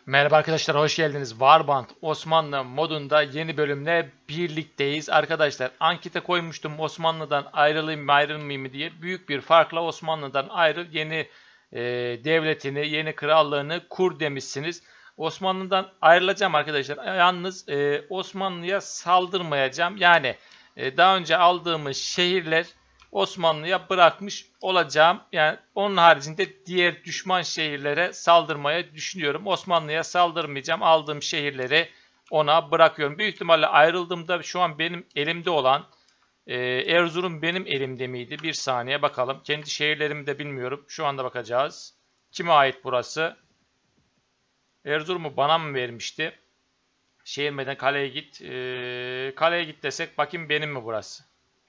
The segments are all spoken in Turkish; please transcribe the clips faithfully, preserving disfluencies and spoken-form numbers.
Merhaba arkadaşlar, hoş geldiniz. Warband Osmanlı modunda yeni bölümle birlikteyiz. Arkadaşlar ankete koymuştum Osmanlı'dan ayrılayım mı ayrılmayayım mı diye. Büyük bir farkla Osmanlı'dan ayrıl, yeni e, devletini, yeni krallığını kur demişsiniz. Osmanlı'dan ayrılacağım arkadaşlar. Yalnız e, Osmanlı'ya saldırmayacağım. Yani e, daha önce aldığımız şehirler Osmanlı'ya bırakmış olacağım. Yani onun haricinde diğer düşman şehirlere saldırmaya düşünüyorum. Osmanlı'ya saldırmayacağım. Aldığım şehirleri ona bırakıyorum. Büyük ihtimalle ayrıldığımda şu an benim elimde olan e, Erzurum benim elimde miydi? Bir saniye bakalım. Kendi şehirlerimi de bilmiyorum. Şu anda bakacağız. Kime ait burası? Erzurum'u bana mı vermişti? Şehir meydan kaleye git. E, kaleye git desek bakayım benim mi burası?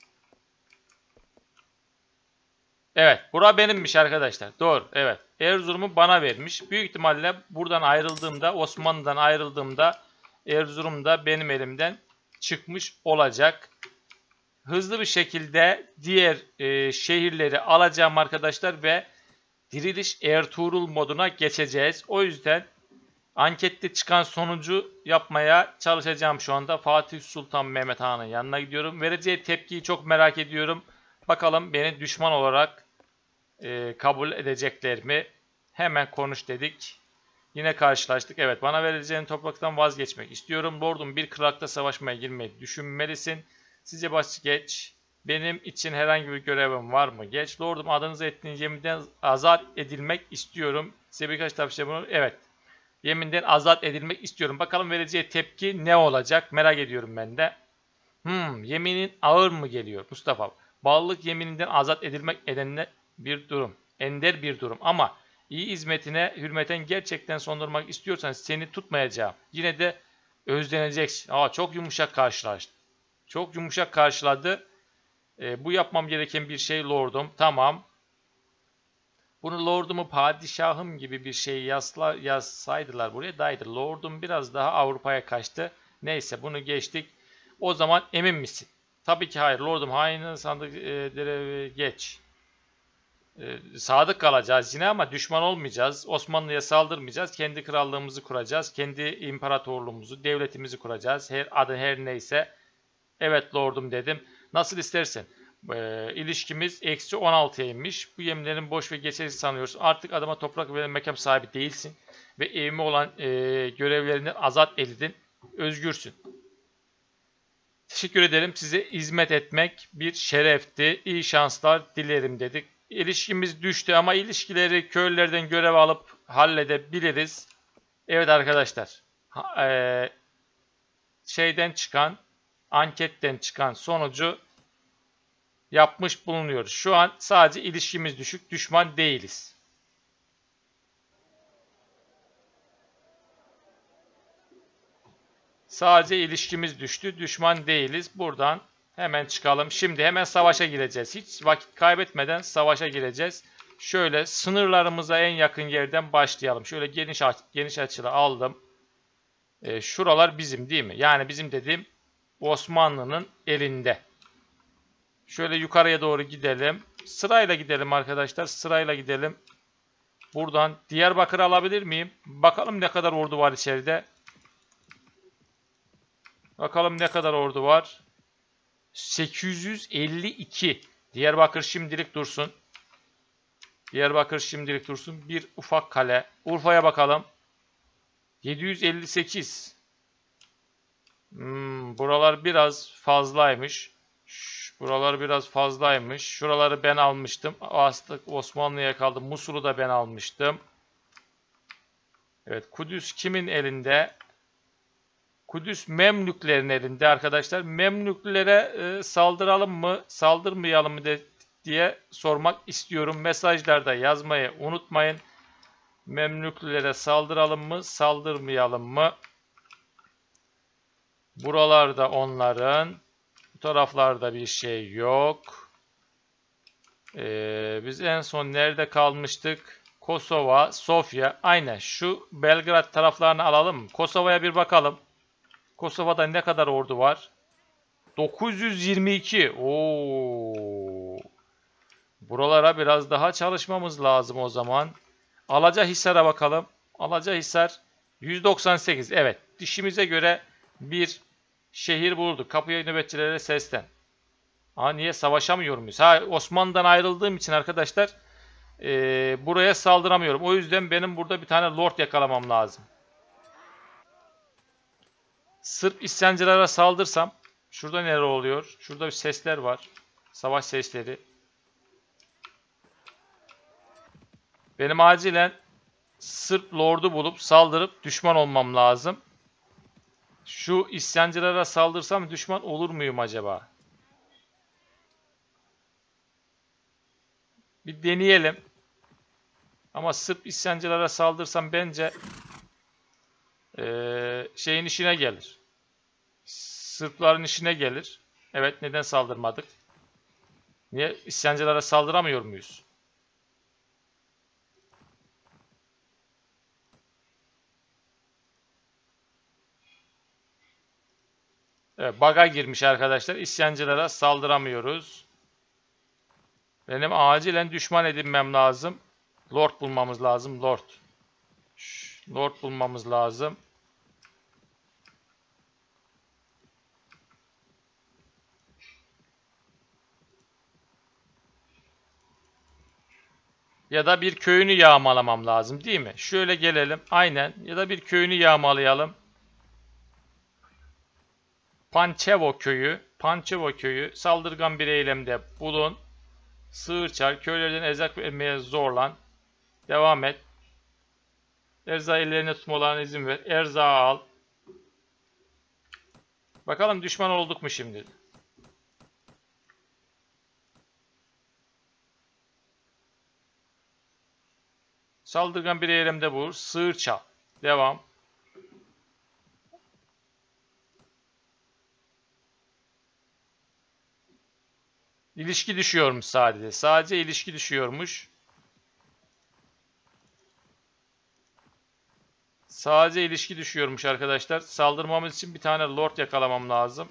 Evet, bura benimmiş arkadaşlar. Doğru, evet. Erzurum'u bana vermiş. Büyük ihtimalle buradan ayrıldığımda, Osmanlı'dan ayrıldığımda Erzurum da benim elimden çıkmış olacak. Hızlı bir şekilde diğer e, şehirleri alacağım arkadaşlar ve Diriliş Ertuğrul moduna geçeceğiz. O yüzden ankette çıkan sonucu yapmaya çalışacağım şu anda. Fatih Sultan Mehmet Han'ın yanına gidiyorum. Vereceği tepkiyi çok merak ediyorum. Bakalım beni düşman olarak e, kabul edecekler mi? Hemen konuş dedik. Yine karşılaştık. Evet, bana vereceğin topraktan vazgeçmek istiyorum. Lordum, bir kırакta savaşmaya girmeyi düşünmelisin. Sizce baş geç. Benim için herhangi bir görevim var mı? Geç. Lordum, adınızı ettiğiniz yeminden azat edilmek istiyorum. Size birkaç tavsiye bunu. Evet. Yeminden azat edilmek istiyorum. Bakalım vereceği tepki ne olacak? Merak ediyorum ben de. Hmm, yeminin ağır mı geliyor Mustafa? Bağlılık yemininden azat edilmek edenine bir durum. Ender bir durum ama iyi hizmetine hürmeten gerçekten sondurmak istiyorsan seni tutmayacağım. Yine de özleneceksin. Aa, çok yumuşak karşılaştı. Çok yumuşak karşıladı. E, bu yapmam gereken bir şey lordum. Tamam. Bunu lordumu padişahım gibi bir şey yazla, yazsaydılar buraya daha iyiydi. Lordum biraz daha Avrupa'ya kaçtı. Neyse, bunu geçtik. O zaman emin misin? Tabii ki hayır. Lordum, hainin sandık e, geç. E, sadık kalacağız yine ama düşman olmayacağız. Osmanlı'ya saldırmayacağız. Kendi krallığımızı kuracağız. Kendi imparatorluğumuzu, devletimizi kuracağız. Her adı her neyse. Evet lordum dedim. Nasıl istersen. E, ilişkimiz eksi on altıya inmiş. Bu yeminlerin boş ve geçersiz sanıyorsun. Artık adama toprak ve mekan sahibi değilsin. Ve evime olan e, görevlerinden azat edildin. Özgürsün. Teşekkür ederim. Size hizmet etmek bir şerefti. İyi şanslar dilerim dedik. İlişkimiz düştü ama ilişkileri köylülerden görev alıp halledebiliriz. Evet arkadaşlar. Ha, e, şeyden çıkan, anketten çıkan sonucu yapmış bulunuyoruz. Şu an sadece ilişkimiz düşük, düşman değiliz. Sadece ilişkimiz düştü, düşman değiliz. Buradan hemen çıkalım. Şimdi hemen savaşa gireceğiz. Hiç vakit kaybetmeden savaşa gireceğiz. Şöyle sınırlarımıza en yakın yerden başlayalım. Şöyle geniş geniş açılı aldım. E, şuralar bizim değil mi? Yani bizim dediğim Osmanlı'nın elinde. Şöyle yukarıya doğru gidelim. Sırayla gidelim arkadaşlar. Sırayla gidelim. Buradan Diyarbakır alabilir miyim? Bakalım ne kadar ordu var içeride. Bakalım ne kadar ordu var. sekiz yüz elli iki. Diyarbakır şimdilik dursun. Diyarbakır şimdilik dursun. Bir ufak kale. Urfa'ya bakalım. yedi yüz elli sekiz. Hmm, buralar biraz fazlaymış. Şş, buralar biraz fazlaymış. Şuraları ben almıştım. Astık Osmanlı'ya kaldı. Musul'u da ben almıştım. Evet, Kudüs kimin elinde? Kudüs Memlüklerin elinde arkadaşlar. Memlüklere e, saldıralım mı, saldırmayalım mı de, diye sormak istiyorum. Mesajlarda yazmayı unutmayın. Memlüklere saldıralım mı, saldırmayalım mı? Buralarda onların, bu taraflarda bir şey yok. Ee, biz en son nerede kalmıştık? Kosova, Sofya. Aynen şu Belgrad taraflarını alalım mı? Kosova'ya bir bakalım. Kosova'da ne kadar ordu var? dokuz yüz yirmi iki. Oo. Buralara biraz daha çalışmamız lazım o zaman. Alacahisar'a bakalım. Alacahisar yüz doksan sekiz. Evet. Dişimize göre bir şehir bulduk. Kapıya nöbetçilere seslen. Aa, niye savaşamıyor muyuz? Ha, Osmanlı'dan ayrıldığım için arkadaşlar ee, buraya saldıramıyorum. O yüzden benim burada bir tane lord yakalamam lazım. Sırp isyancılara saldırsam. Şurada neler oluyor? Şurada bir sesler var. Savaş sesleri. Benim acilen Sırp lordu bulup saldırıp düşman olmam lazım. Şu isyancılara saldırsam düşman olur muyum acaba? Bir deneyelim. Ama Sırp isyancılara saldırsam bence ee, şeyin işine gelir. Sırpların işine gelir. Evet, neden saldırmadık? Niye isyancılara saldıramıyor muyuz? Evet, bug'a girmiş arkadaşlar. İsyancılara saldıramıyoruz. Benim acilen düşman edinmem lazım. Lord bulmamız lazım. Lord. Şş, Lord bulmamız lazım. Ya da bir köyünü yağmalamam lazım, değil mi? Şöyle gelelim. Aynen. Ya da bir köyünü yağmalayalım. Pançevo köyü. Pançevo köyü. Saldırgan bir eylemde bulun. Sığır çar. Köylerden erzak vermeye zorlan. Devam et. Erzağı ellerine tutmalarına izin ver. Erzağı al. Bakalım düşman olduk mu şimdi? Saldırgan bir eylemde bulur. Sığır çal. Devam. İlişki düşüyormuş sadece. Sadece ilişki düşüyormuş. Sadece ilişki düşüyormuş arkadaşlar. Saldırmamız için bir tane lord yakalamam lazım.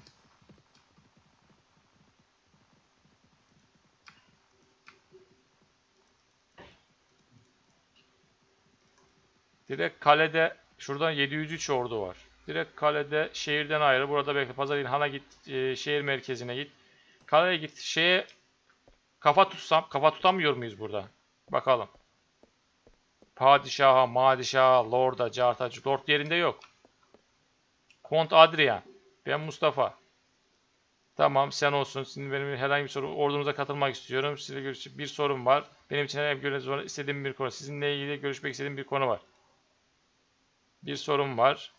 Direkt kalede şuradan yedi yüz üç ordu var. Direkt kalede şehirden ayrı. Burada bekle. Pazar İlhan'a git. E, şehir merkezine git. Kaleye git. Şeye kafa tutsam. Kafa tutamıyor muyuz burada? Bakalım. Padişaha, madişaha, lorda, cartacı. Lord yerinde yok. Kont Adrian. Ben Mustafa. Tamam, sen olsun. Şimdi benim herhangi bir soru. Ordunuza katılmak istiyorum. Size görüş bir sorun var. Benim için herhangi bir göreviniz var. İstediğim bir konu. Sizinle ilgili görüşmek istediğim bir konu var. Bir sorun var.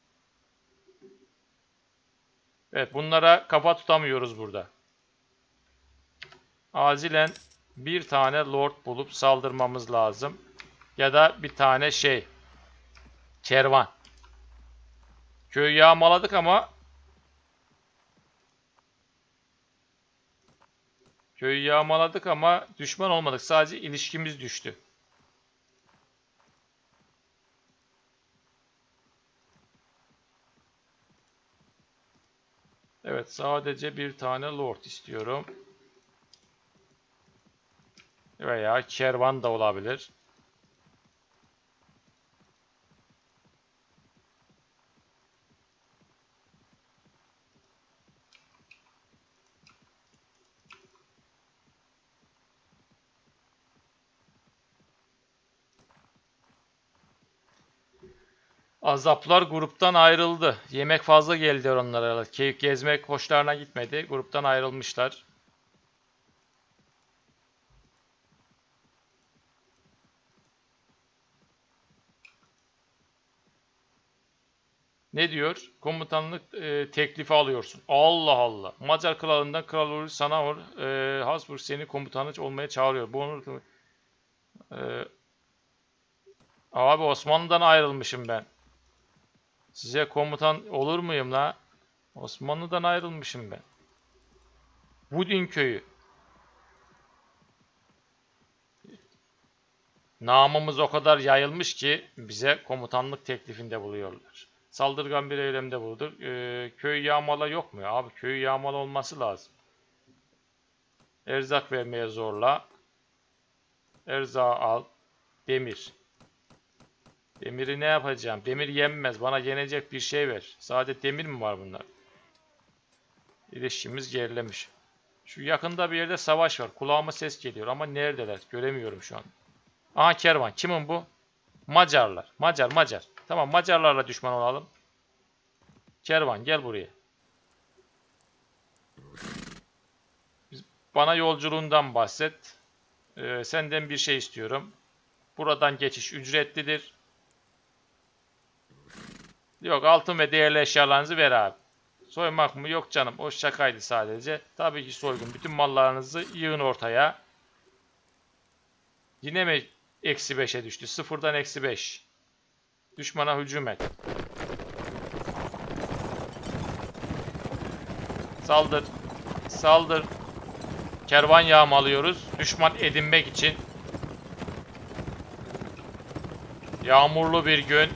Evet, bunlara kafa tutamıyoruz burada. Acilen bir tane lord bulup saldırmamız lazım. Ya da bir tane şey. Kervan. Köyü yağmaladık ama Köyü yağmaladık ama düşman olmadık. Sadece ilişkimiz düştü. Evet, sadece bir tane lord istiyorum. Veya kervan da olabilir. Azaplar gruptan ayrıldı. Yemek fazla geldi onlara. Keyif gezmek hoşlarına gitmedi. Gruptan ayrılmışlar. Ne diyor? Komutanlık e, teklifi alıyorsun. Allah Allah. Macar kralından Kral Ulus Sanavur e, Habsburg seni komutanı olmaya çağırıyor. Bu onur e, abi Osmanlı'dan ayrılmışım ben. Size komutan olur muyum la? Osmanlı'dan ayrılmışım ben. Budin köyü. Namımız o kadar yayılmış ki bize komutanlık teklifinde buluyorlar. Saldırgan bir eylemde bulundur. Ee, köy yağmala yok mu ya? Abi köy yağmala olması lazım. Erzak vermeye zorla. Erzağı al. Demir. Demiri ne yapacağım? Demir yenmez. Bana yenecek bir şey ver. Sadece demir mi var bunlar? İletişimimiz gerilemiş. Şu yakında bir yerde savaş var. Kulağıma ses geliyor ama neredeler? Göremiyorum şu an. Aha kervan. Kimin bu? Macarlar. Macar Macar. Tamam, Macarlarla düşman olalım. Kervan gel buraya. Bana yolculuğundan bahset. Ee, senden bir şey istiyorum. Buradan geçiş ücretlidir. Yok, altın ve değerli eşyalarınızı ver abi. Soymak mı? Yok canım. O şakaydı sadece. Tabii ki soygun. Bütün mallarınızı yığın ortaya. Yine mi eksi beşe düştü? Sıfırdan eksi beş. Düşmana hücum et. Saldır. Saldır. Kervan yağmalıyoruz. Düşman edinmek için. Yağmurlu bir gün.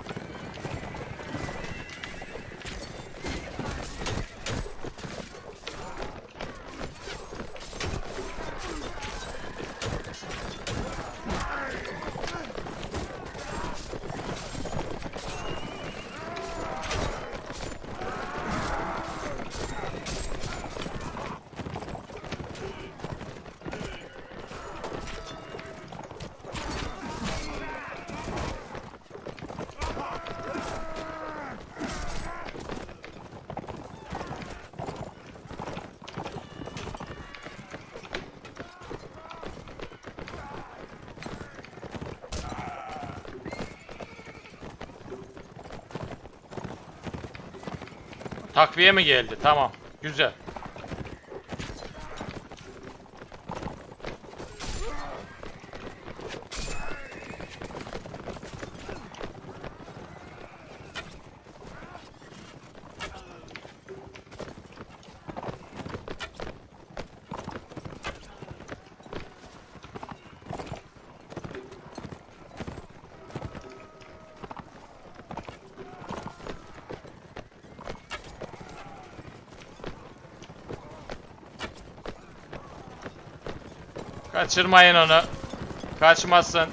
Takviye mi geldi? Tamam. Güzel. Kaçırmayın onu. Kaçmasın.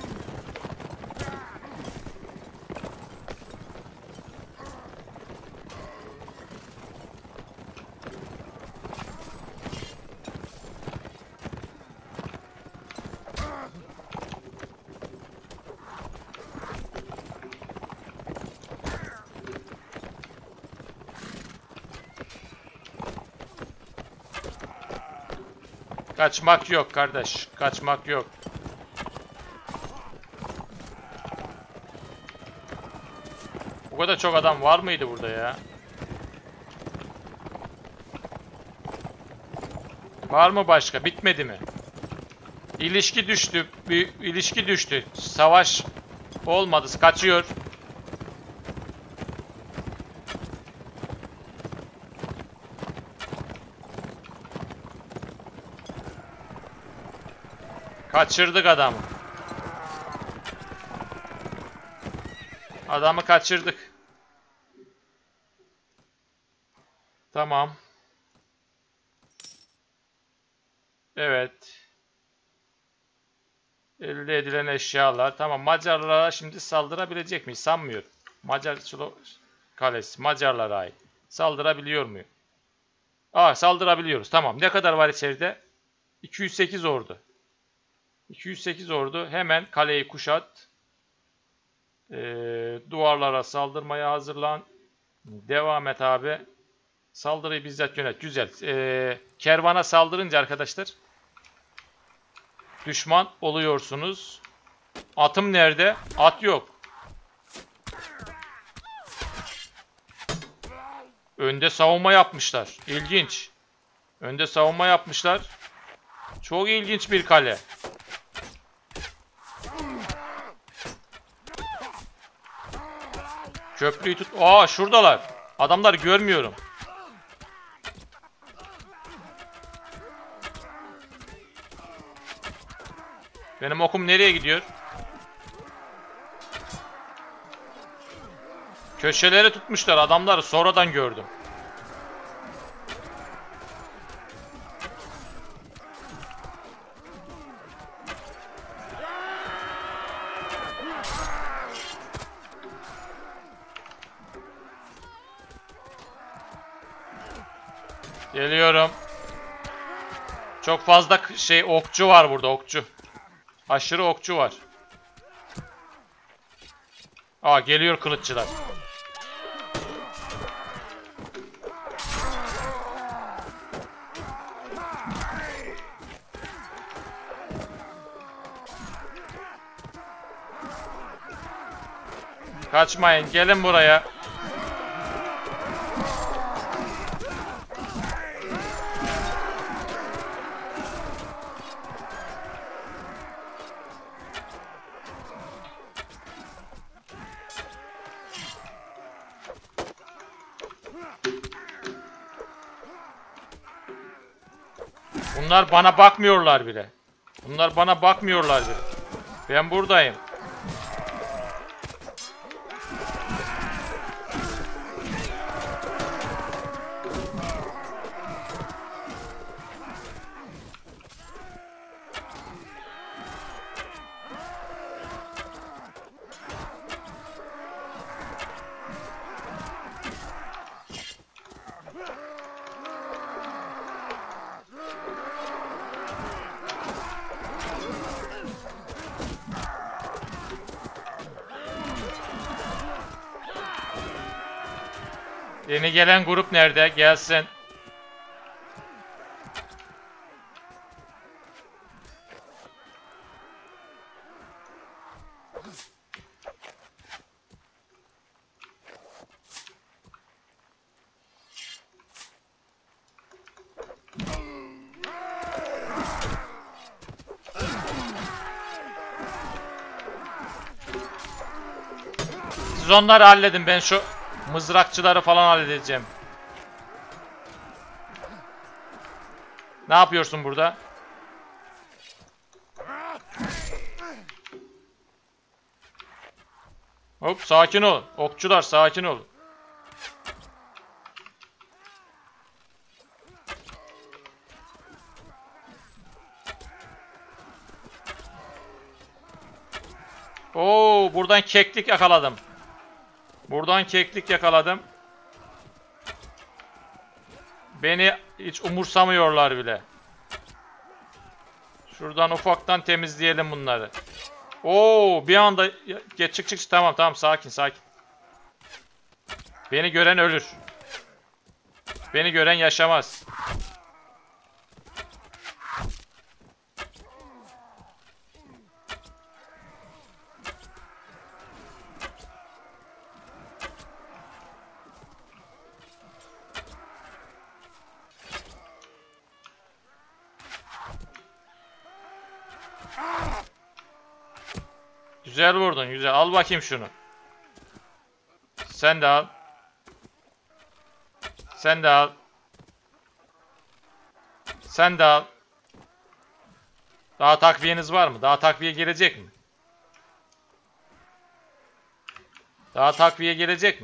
Kaçmak yok kardeş. Kaçmak yok. Bu kadar çok adam var mıydı burada ya? Var mı başka? Bitmedi mi? İlişki düştü. Bir ilişki düştü. Savaş olmadı. Kaçıyor. Kaçırdık adamı. Adamı kaçırdık. Tamam. Evet. Elde edilen eşyalar. Tamam. Macarlara şimdi saldırabilecek miyiz? Sanmıyorum. Macar kalesi. Macarlara ait. Saldırabiliyor muyum? Aa, saldırabiliyoruz. Tamam. Ne kadar var içeride? iki yüz sekiz ordu. iki yüz sekiz ordu. Hemen kaleyi kuşat. Ee, duvarlara saldırmaya hazırlan. Devam et abi. Saldırıyı bizzat yönet. Güzel. Ee, kervana saldırınca arkadaşlar düşman oluyorsunuz. Atım nerede? At yok. Önde savunma yapmışlar. İlginç. Önde savunma yapmışlar. Çok ilginç bir kale. Köprüyü tut. Aa, şuradalar. Adamlar görmüyorum. Benim okum nereye gidiyor? Köşeleri tutmuşlar. Adamları sonradan gördüm. Geliyorum. Çok fazla şey okçu var burada, okçu. Aşırı okçu var. Aa, geliyor kılıççılar. Kaçmayın, gelin buraya. Bunlar bana bakmıyorlar bile. Bunlar bana bakmıyorlar bile. Ben buradayım. Yeni gelen grup nerede? Gelsin. Siz onları halledin, ben şu mızrakçıları falan halledeceğim. Ne yapıyorsun burada? Hop, sakin ol. Okçular, sakin ol. Oo, buradan keklik yakaladım. Buradan keklik yakaladım. Beni hiç umursamıyorlar bile. Şuradan ufaktan temizleyelim bunları. Oo, bir anda geç, çık çık, tamam tamam, sakin sakin. Beni gören ölür. Beni gören yaşamaz. Güzel vurdun, güzel. Al bakayım şunu. Sen de al. Sen de al. Sen de al. Daha takviyeniz var mı? Daha takviye gelecek mi? Daha takviye gelecek mi?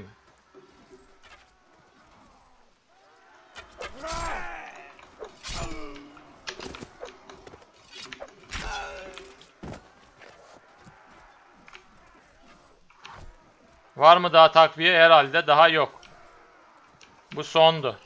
Var mı daha takviye? Herhalde daha yok. Bu sondu.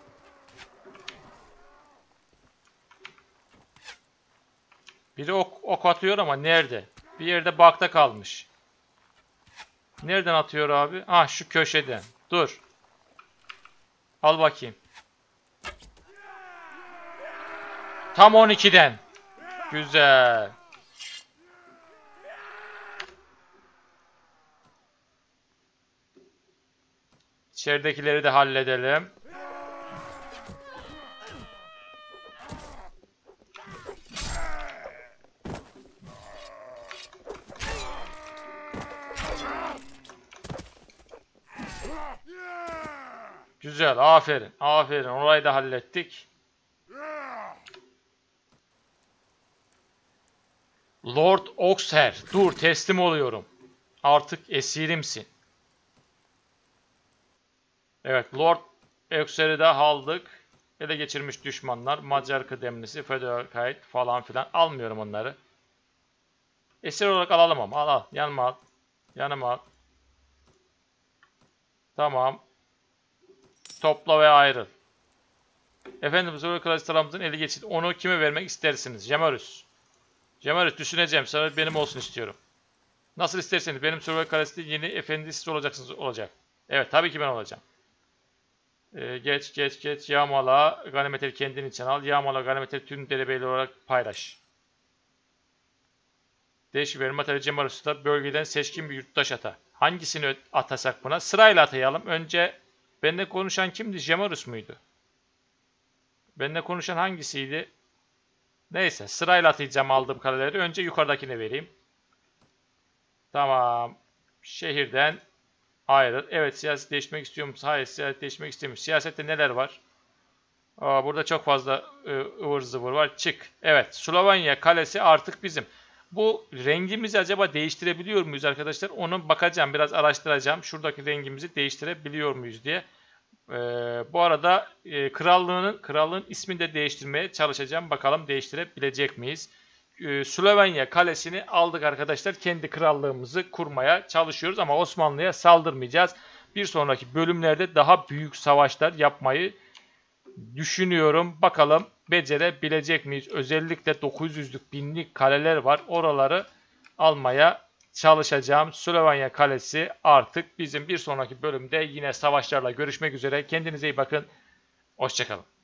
Biri ok, ok atıyor ama nerede? Bir yerde bakta kalmış. Nereden atıyor abi? Ah, şu köşeden. Dur. Al bakayım. Tam on ikiden. Güzel. İçeridekileri de halledelim. Güzel, aferin, aferin. Orayı da hallettik. Lord Oxher, dur, teslim oluyorum. Artık esirimsin. Evet, Lord Oxher'i de aldık. Ele geçirmiş düşmanlar, Macar kıdemlisi, Federal kayıt falan filan. Almıyorum onları. Esir olarak alalım ama. Al al, yanıma al. Yanıma al. Tamam. Topla ve ayrıl. Efendim Survivor Kalesi eli geçti. Onu kime vermek istersiniz? Jamarus. Jamarus düşüneceğim. Sonra benim olsun istiyorum. Nasıl isterseniz. Benim Survivor Kalesi'de yeni efendisi olacaksınız. Olacak. Evet tabii ki ben olacağım. Ee, geç geç geç. Yağmala. Ganimetleri kendin için al. Yağmala ganimetleri tüm derebeyli olarak paylaş. Değişik verim materyal Cemarus'ta bölgeden seçkin bir yurttaş ata. Hangisini atasak buna? Sırayla atayalım. Önce benimle konuşan kimdi? Cemarus muydu? Benimle konuşan hangisiydi? Neyse sırayla atayacağım aldığım kareleri. Önce yukarıdakine vereyim. Tamam. Şehirden ayrıl. Evet siyaset değişmek istiyor musun? Hayır siyaset değişmek istemiyorum. Siyasette neler var? Aa, burada çok fazla ıvır zıvır var. Çık. Evet Slovenya kalesi artık bizim. Bu rengimizi acaba değiştirebiliyor muyuz arkadaşlar? Onu bakacağım. Biraz araştıracağım. Şuradaki rengimizi değiştirebiliyor muyuz diye. Ee, bu arada e, krallığının krallığın ismini de değiştirmeye çalışacağım. Bakalım değiştirebilecek miyiz? Ee, Slovenya kalesini aldık arkadaşlar. Kendi krallığımızı kurmaya çalışıyoruz ama Osmanlı'ya saldırmayacağız. Bir sonraki bölümlerde daha büyük savaşlar yapmayı düşünüyorum. Bakalım becerebilecek miyiz? Özellikle dokuz yüzlük binlik kaleler var. Oraları almaya çalışacağım. Slovenya Kalesi artık bizim bir sonraki bölümde yine savaşlarla görüşmek üzere. Kendinize iyi bakın. Hoşça kalın.